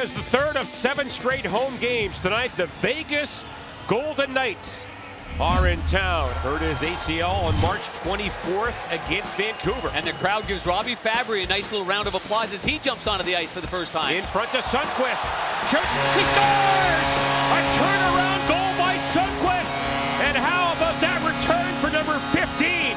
as the third of 7 straight home games tonight, the Vegas Golden Knights are in town. Hurt his ACL on March 24th against Vancouver. And the crowd gives Robby Fabbri a nice little round of applause as he jumps onto the ice for the first time. In front to Sundqvist. Shoots. He scores! A turnaround goal by Sundqvist. And how about that return for number 15?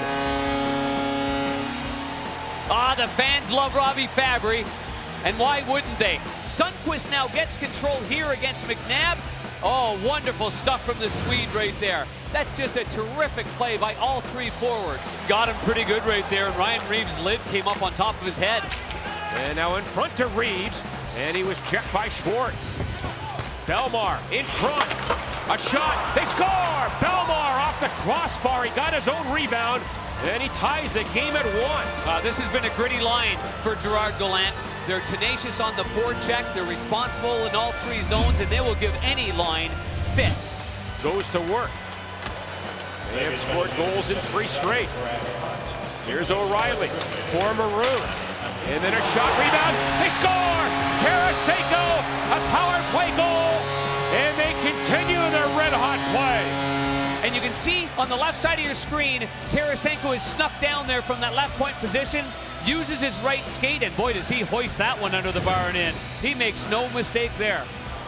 Ah, the fans love Robby Fabbri. And why wouldn't they? Sundqvist now gets control here against McNabb. Oh, wonderful stuff from the Swede right there. That's just a terrific play by all 3 forwards. Got him pretty good right there, and Ryan Reeves' lid came up on top of his head. And now in front to Reeves, and he was checked by Schwartz. Belmar in front. A shot. They score! Belmar off the crossbar. He got his own rebound, and he ties the game at 1. This has been a gritty line for Gerard Gallant. They're tenacious on the forecheck. They're responsible in all 3 zones, and they will give any line fits. Goes to work. They have scored goals in 3 straight. Here's O'Reilly for Maroon. And then a shot rebound. They score! Tarasenko, a power play goal. And they continue their red-hot play. And you can see on the left side of your screen, Tarasenko is snuck down there from that left point position, uses his right skate, and boy, does he hoist that one under the bar and in. He makes no mistake there.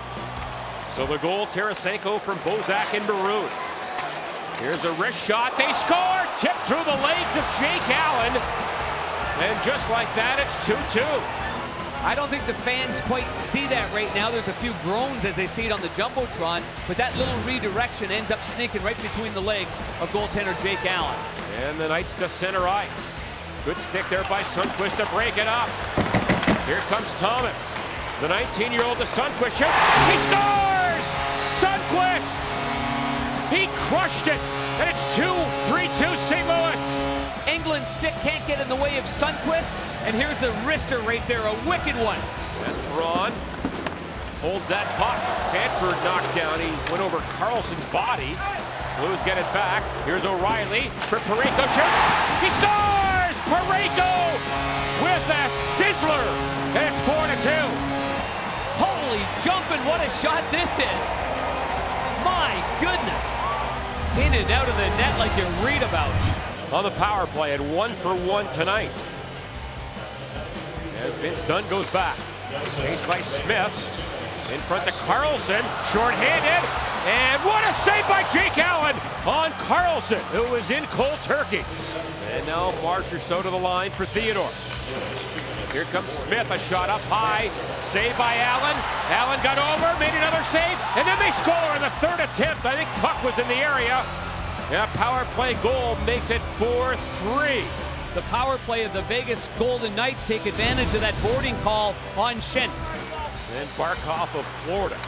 So the goal, Tarasenko from Bozak and Maroon. Here's a wrist shot. They score! Tipped through the legs of Jake Allen. And just like that, it's 2-2. I don't think the fans quite see that right now. There's a few groans as they see it on the Jumbotron, but that little redirection ends up sneaking right between the legs of goaltender Jake Allen. And the Knights to center ice. Good stick there by Sundqvist to break it up. Here comes Thomas. The 19-year-old to Sundqvist shoots. He scores! Sundqvist! He crushed it, and it's 3-2 St. Louis. England's stick can't get in the way of Sundqvist, and here's the wrister right there, a wicked one. As Braun holds that puck. Sanford knocked down. He went over Carlson's body. Blues get it back. Here's O'Reilly for Parayko shoots. He scores! Parayko with a sizzler, and it's 4-2. Holy jumping, what a shot this is. My goodness. In and out of the net like you read about. On the power play at 1-for-1 tonight. As Vince Dunn goes back. Chased by Smith. In front to Carlson. Short-handed. And what a save by Jake Allen on Carlson, who was in cold turkey. And now Marsh or so to the line for Theodore. Here comes Smith, a shot up high. Save by Allen. Allen got over, made another save, and then they score in the 3rd attempt. I think Tuck was in the area. That power play goal makes it 4-3. The power play of the Vegas Golden Knights take advantage of that boarding call on Shen. And Barkov of Florida.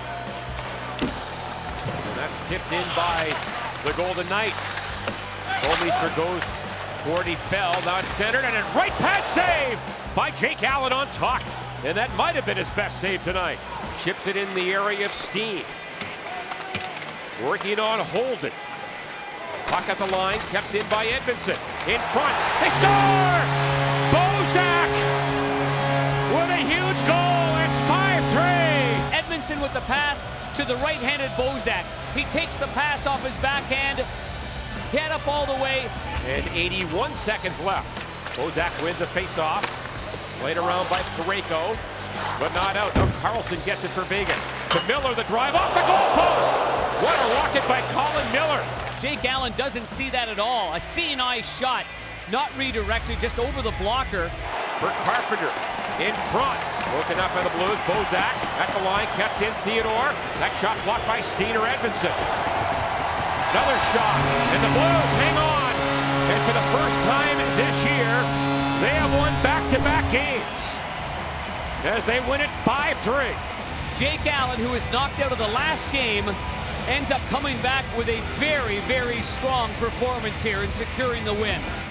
And that's tipped in by the Golden Knights. Holmeister goes for it, he fell. Now it's centered, and a right pad save by Jake Allen on Tuck. And that might have been his best save tonight. Chips it in the area of Steen. Working on Holden. Puck at the line, kept in by Edmondson. In front, they score! Bozak with a huge goal. It's 5-3. Edmondson with the pass to the right-handed Bozak. He takes the pass off his backhand, head up all the way. And 81 seconds left. Bozak wins a face-off. Played around by Parayko, but not out. Now Carlson gets it for Vegas. To Miller, the drive off the goalpost. What a rocket by Colin Miller. Jake Allen doesn't see that at all. A CNI shot, not redirected, just over the blocker. For Carpenter, in front. Broken up by the Blues. Bozak at the line, kept in Theodore. That shot blocked by Steen or Edmondson. Another shot, and the Blues hang on. And for the first time this year, they have won back-to-back games as they win it 5-3. Jake Allen, who was knocked out of the last game, ends up coming back with a very, very strong performance here in securing the win.